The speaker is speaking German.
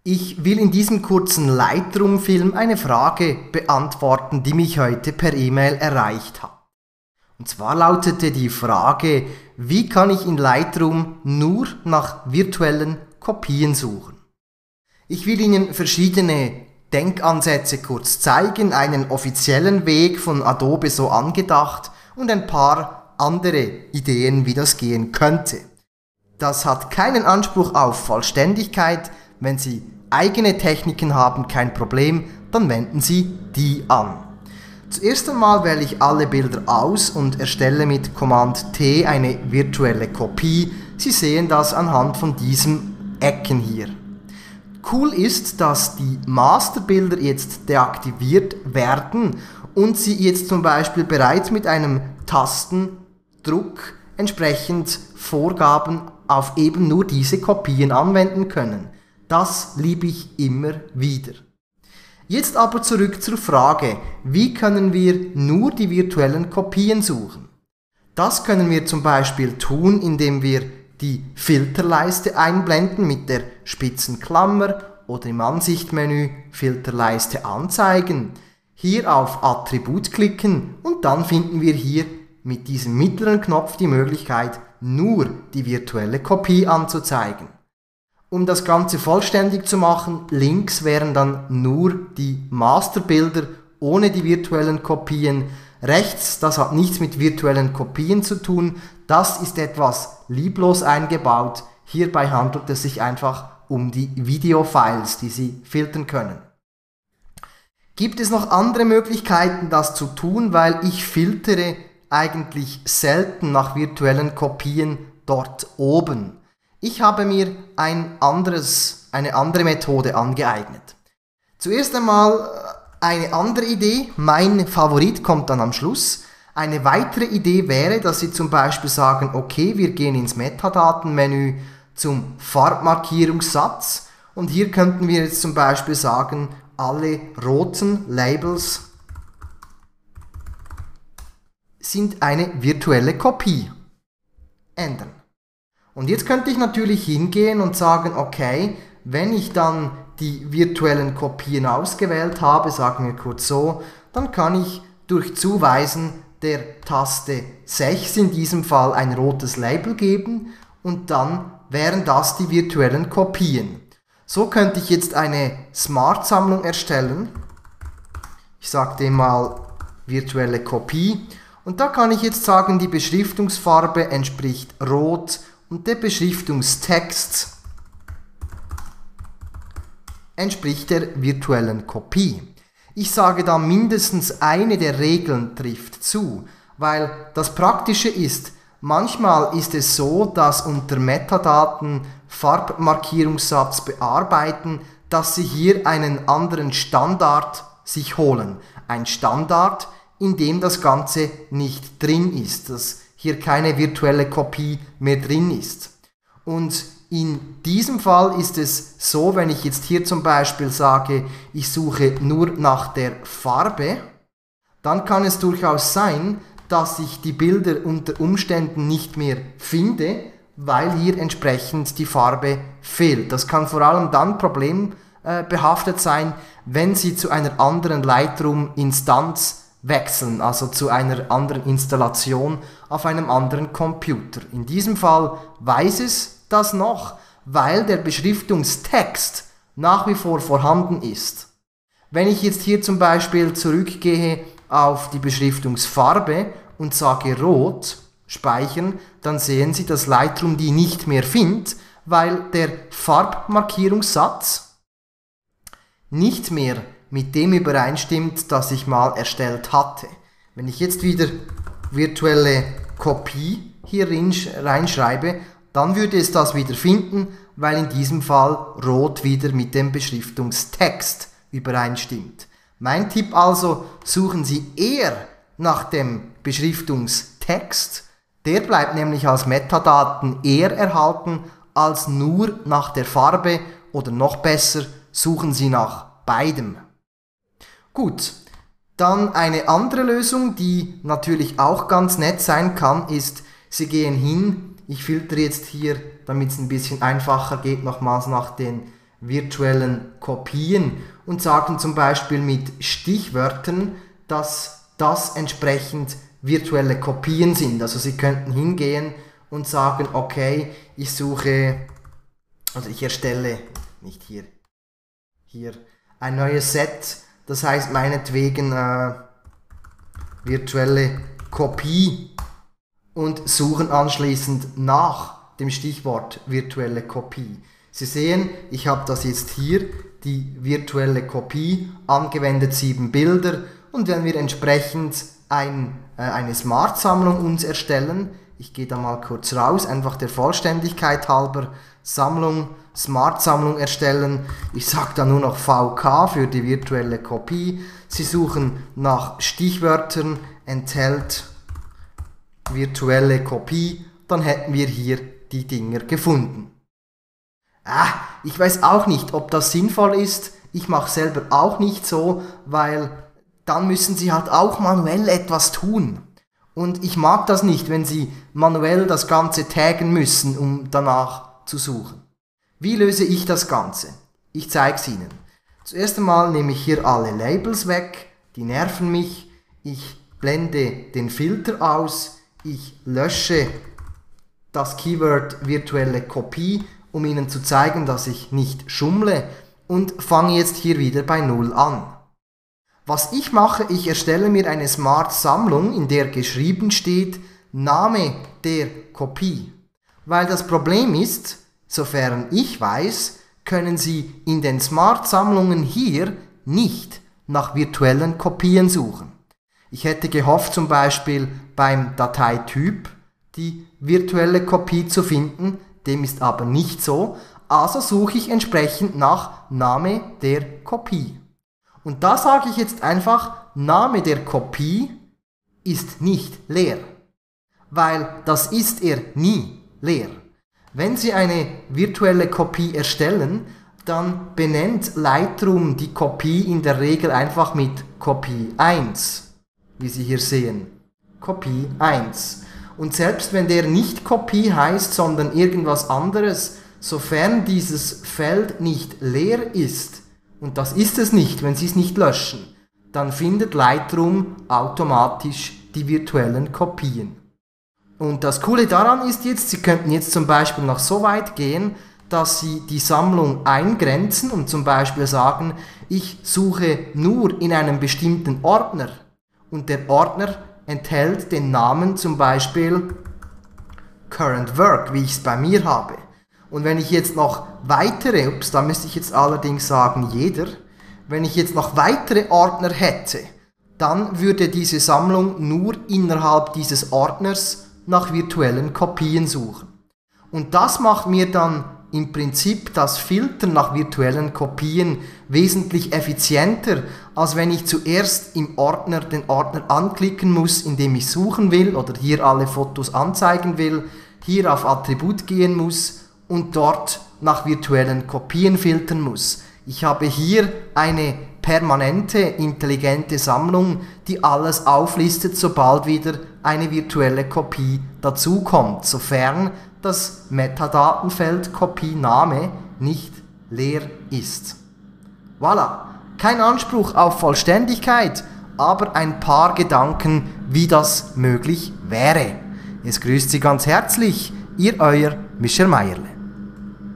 Ich will in diesem kurzen Lightroom-Film eine Frage beantworten, die mich heute per E-Mail erreicht hat. Und zwar lautete die Frage, wie kann ich in Lightroom nur nach virtuellen Kopien suchen? Ich will Ihnen verschiedene Denkansätze kurz zeigen, einen offiziellen Weg von Adobe so angedacht und ein paar andere Ideen, wie das gehen könnte. Das hat keinen Anspruch auf Vollständigkeit. Wenn Sie eigene Techniken haben, kein Problem, dann wenden Sie die an. Zuerst einmal wähle ich alle Bilder aus und erstelle mit Command T eine virtuelle Kopie. Sie sehen das anhand von diesem Ecken hier. Cool ist, dass die Masterbilder jetzt deaktiviert werden und Sie jetzt zum Beispiel bereits mit einem Tastendruck entsprechend Vorgaben auf eben nur diese Kopien anwenden können. Das liebe ich immer wieder. Jetzt aber zurück zur Frage, wie können wir nur die virtuellen Kopien suchen? Das können wir zum Beispiel tun, indem wir die Filterleiste einblenden mit der spitzen Klammer oder im Ansichtmenü Filterleiste anzeigen. Hier auf Attribut klicken und dann finden wir hier mit diesem mittleren Knopf die Möglichkeit, nur die virtuelle Kopie anzuzeigen. Um das Ganze vollständig zu machen, links wären dann nur die Masterbilder ohne die virtuellen Kopien. Rechts, das hat nichts mit virtuellen Kopien zu tun, das ist etwas lieblos eingebaut. Hierbei handelt es sich einfach um die Videofiles, die Sie filtern können. Gibt es noch andere Möglichkeiten, das zu tun, weil ich filtere eigentlich selten nach virtuellen Kopien dort oben. Ich habe mir eine andere Methode angeeignet. Zuerst einmal eine andere Idee, mein Favorit kommt dann am Schluss. Eine weitere Idee wäre, dass Sie zum Beispiel sagen, okay, wir gehen ins Metadatenmenü zum Farbmarkierungssatz und hier könnten wir jetzt zum Beispiel sagen, alle roten Labels sind eine virtuelle Kopie. Ändern. Und jetzt könnte ich natürlich hingehen und sagen, okay, wenn ich dann die virtuellen Kopien ausgewählt habe, sagen wir kurz so, dann kann ich durch Zuweisen der Taste 6 in diesem Fall ein rotes Label geben und dann wären das die virtuellen Kopien. So könnte ich jetzt eine Smart-Sammlung erstellen. Ich sage dem mal virtuelle Kopie und da kann ich jetzt sagen, die Beschriftungsfarbe entspricht rot und der Beschriftungstext entspricht der virtuellen Kopie. Ich sage da mindestens eine der Regeln trifft zu, weil das Praktische ist, manchmal ist es so, dass unter Metadaten Farbmarkierungssatz bearbeiten, dass Sie hier einen anderen Standard sich holen. Ein Standard, in dem das Ganze nicht drin ist, dass hier keine virtuelle Kopie mehr drin ist. Und in diesem Fall ist es so, wenn ich jetzt hier zum Beispiel sage, ich suche nur nach der Farbe, dann kann es durchaus sein, dass ich die Bilder unter Umständen nicht mehr finde, weil hier entsprechend die Farbe fehlt. Das kann vor allem dann problembehaftet sein, wenn Sie zu einer anderen Lightroom-Instanz wechseln, also zu einer anderen Installation auf einem anderen Computer. In diesem Fall weiß es das noch, weil der Beschriftungstext nach wie vor vorhanden ist. Wenn ich jetzt hier zum Beispiel zurückgehe auf die Beschriftungsfarbe und sage Rot, speichern, dann sehen Sie, dass Lightroom die nicht mehr findet, weil der Farbmarkierungssatz nicht mehr mit dem übereinstimmt, das ich mal erstellt hatte. Wenn ich jetzt wieder virtuelle Kopie hier reinschreibe, dann würde es das wieder finden, weil in diesem Fall Rot wieder mit dem Beschriftungstext übereinstimmt. Mein Tipp also, suchen Sie eher nach dem Beschriftungstext, der bleibt nämlich als Metadaten eher erhalten, als nur nach der Farbe oder noch besser, suchen Sie nach beidem. Gut, dann eine andere Lösung, die natürlich auch ganz nett sein kann, ist, Sie gehen hin, ich filtere jetzt hier, damit es ein bisschen einfacher geht, nochmals nach den virtuellen Kopien und sagen zum Beispiel mit Stichwörtern, dass das entsprechend virtuelle Kopien sind. Also Sie könnten hingehen und sagen, okay, ich suche, also ich erstelle, nicht hier ein neues Set, das heißt meinetwegen virtuelle Kopie und suchen anschließend nach dem Stichwort virtuelle Kopie. Sie sehen, ich habe das jetzt hier, die virtuelle Kopie, angewendet 7 Bilder, und wenn wir entsprechend eine Smart-Sammlung uns erstellen, ich gehe da mal kurz raus, einfach der Vollständigkeit halber, Smart-Sammlung erstellen, ich sage da nur noch VK für die virtuelle Kopie, Sie suchen nach Stichwörtern, enthält virtuelle Kopie, dann hätten wir hier die Dinger gefunden. Ich weiß auch nicht, ob das sinnvoll ist. Ich mache selber auch nicht so, weil dann müssen Sie halt auch manuell etwas tun. Und ich mag das nicht, wenn Sie manuell das Ganze taggen müssen, um danach zu suchen. Wie löse ich das Ganze? Ich zeige es Ihnen. Zuerst einmal nehme ich hier alle Labels weg, die nerven mich. Ich blende den Filter aus. Ich lösche das Keyword virtuelle Kopie, um Ihnen zu zeigen, dass ich nicht schummle, und fange jetzt hier wieder bei 0 an. Was ich mache, ich erstelle mir eine Smart-Sammlung, in der geschrieben steht Name der Kopie. Weil das Problem ist, sofern ich weiß, können Sie in den Smart-Sammlungen hier nicht nach virtuellen Kopien suchen. Ich hätte gehofft, zum Beispiel beim Dateityp die virtuelle Kopie zu finden, dem ist aber nicht so, also suche ich entsprechend nach Name der Kopie. Und da sage ich jetzt einfach, Name der Kopie ist nicht leer, weil das ist er nie leer. Wenn Sie eine virtuelle Kopie erstellen, dann benennt Lightroom die Kopie in der Regel einfach mit Kopie 1, wie Sie hier sehen. Kopie 1. Und selbst wenn der nicht Kopie heißt, sondern irgendwas anderes, sofern dieses Feld nicht leer ist, und das ist es nicht, wenn Sie es nicht löschen, dann findet Lightroom automatisch die virtuellen Kopien. Und das Coole daran ist jetzt, Sie könnten jetzt zum Beispiel noch so weit gehen, dass Sie die Sammlung eingrenzen und zum Beispiel sagen, ich suche nur in einem bestimmten Ordner und der Ordner enthält den Namen zum Beispiel Current Work, wie ich es bei mir habe. Und wenn ich jetzt noch weitere, da müsste ich jetzt allerdings sagen jeder, wenn ich jetzt noch weitere Ordner hätte, dann würde diese Sammlung nur innerhalb dieses Ordners nach virtuellen Kopien suchen. Und das macht mir dann im Prinzip das Filtern nach virtuellen Kopien wesentlich effizienter, als wenn ich zuerst im Ordner den Ordner anklicken muss, in dem ich suchen will oder hier alle Fotos anzeigen will, hier auf Attribut gehen muss und dort nach virtuellen Kopien filtern muss. Ich habe hier eine permanente, intelligente Sammlung, die alles auflistet, sobald wieder eine virtuelle Kopie dazukommt, sofern das Metadatenfeld Kopiename nicht leer ist. Voilà, kein Anspruch auf Vollständigkeit, aber ein paar Gedanken, wie das möglich wäre. Es grüßt Sie ganz herzlich, Ihr Euer Mischer Meierle.